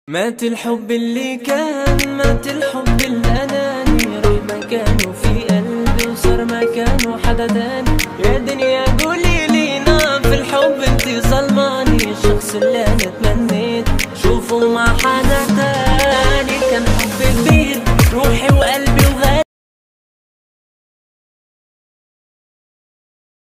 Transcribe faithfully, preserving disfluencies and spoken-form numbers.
مات الحب اللي كان، مات الحب الأناني، راح مكانه في قلبي وصار مكانه حدا تاني. يا دنيا قولي لي نعم، في الحب انتي ظلماني، الشخص اللي انا اتمنى